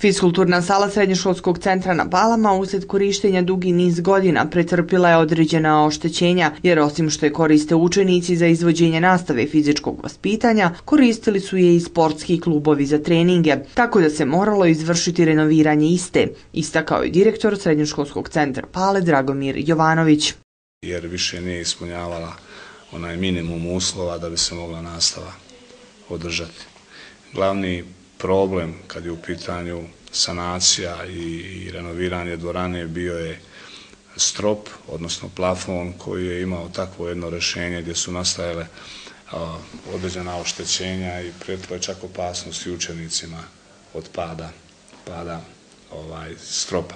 Fiskulturna sala Srednjoškolskog centra na Palama uslijed korištenja dugi niz godina pretrpila je određena oštećenja, jer osim što je koriste učenici za izvođenje nastave fizičkog vaspitanja, koristili su je i sportski klubovi za treninge, tako da se moralo izvršiti renoviranje iste, istakao je direktor Srednjoškolskog centra Pale Dragomir Jovanović. Jer više nije ispunjavala onaj minimum uslova da bi se mogla nastava održati. Glavni problem kad je u pitanju sanacija i renoviranje dvorane bio je strop, odnosno plafon koji je imao takvo jedno rješenje gdje su nastajale određena oštećenja i prijetilo je čak opasnost i učenicima od pada stropa.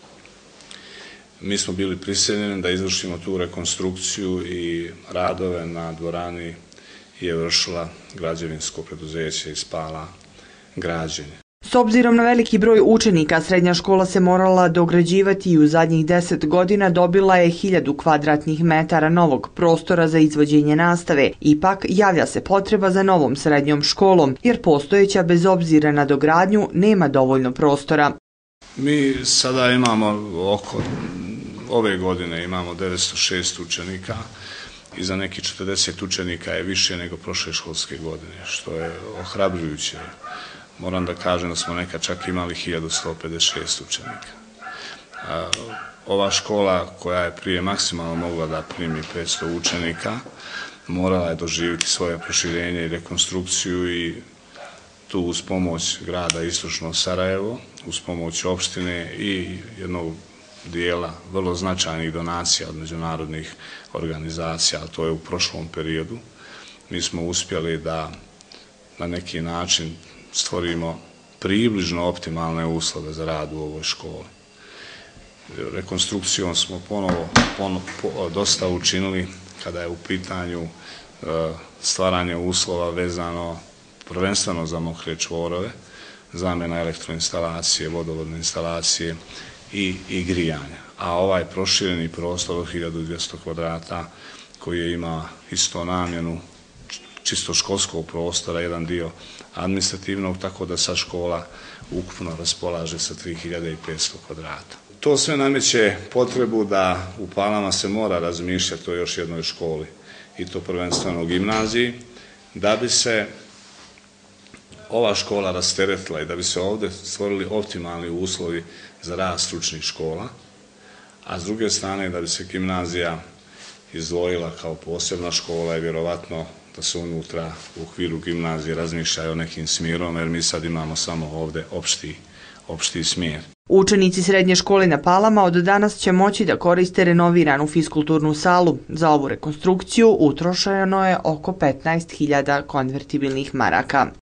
Mi smo bili prisiljeni da izvršimo tu rekonstrukciju i radove na dvorani je vršila građevinsko preduzeće iz Pala Građenje. S obzirom na veliki broj učenika, srednja škola se morala dograđivati i u zadnjih 10 godina dobila je 1000 kvadratnih metara novog prostora za izvođenje nastave. Ipak javlja se potreba za novom srednjom školom, jer postojeća bez obzira na dogradnju nema dovoljno prostora. Mi sada imamo ove godine imamo 906 učenika i za neki 40 učenika je više nego prošle školske godine, što je ohrabrujuće. Moram da kažem da smo nekad čak imali 1156 učenika. Ova škola koja je prije maksimalno mogla da primi 500 učenika, morala je doživjeti svoje proširenje i rekonstrukciju i tu uz pomoć grada Istočno Sarajevo, uz pomoć opštine i jednog dijela vrlo značajnih donacija od međunarodnih organizacija, a to je u prošlom periodu, mi smo uspjeli da na neki način stvorimo približno optimalne uslove za rad u ovoj školi. Rekonstrukcijom smo ponovo dosta učinili kada je u pitanju stvaranje uslova vezano prvenstveno za mokre čvorove, zamjena elektroinstalacije, vodovodne instalacije i grijanja. A ovaj prošireni prostor od 1200 kvadrata koji ima isto namjenu čisto školskog prostora, jedan dio administrativnog, tako da sad škola ukupno raspolaže sa 3500 kvadrata. To sve nameće potrebu da u Palama se mora razmišljati o još jednoj školi, i to prvenstveno gimnaziji, da bi se ova škola rasteretila i da bi se ovdje stvorili optimalni uslovi za rad stručnih škola, a s druge strane da bi se gimnazija izdvojila kao posebna škola i vjerovatno da se unutra u okviru gimnazije razmišlja o nekim smjerom, jer mi sad imamo samo ovdje opšti smjer. Učenici srednje škole na Palama od danas će moći da koriste renoviranu fiskulturnu salu. Za ovu rekonstrukciju utrošeno je oko 15.000 konvertibilnih maraka.